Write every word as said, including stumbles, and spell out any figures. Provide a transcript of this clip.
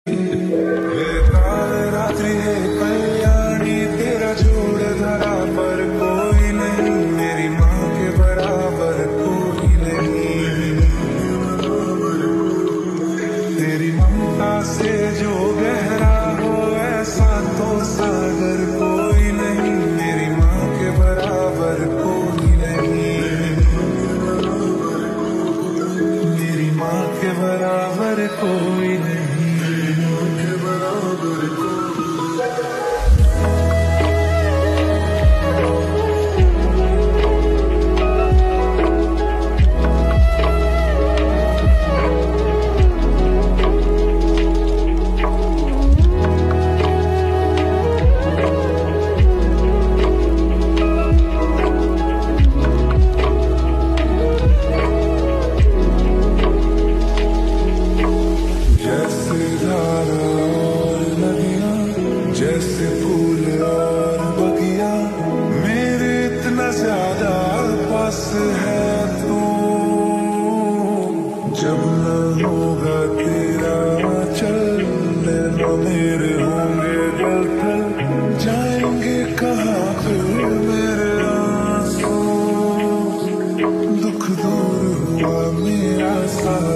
रात्रि है कल्याणी, तेरा जोड़ धरा पर कोई नहीं, मेरी माँ के बराबर कोई नहीं। तेरी ममता से जो गहरा हो ऐसा तो सागर कोई नहीं, मेरी माँ के बराबर कोई नहीं, मेरी माँ के बराबर कोई नहीं। जैसे फूल और बगिया मेरे इतना ज्यादा पास है तू, जब न होगा तेरा चलने न मेरे होंगे गल थल, जाएंगे कहाँ फिर मेरे आंसू, दुख दूर हुआ मेरा सारा।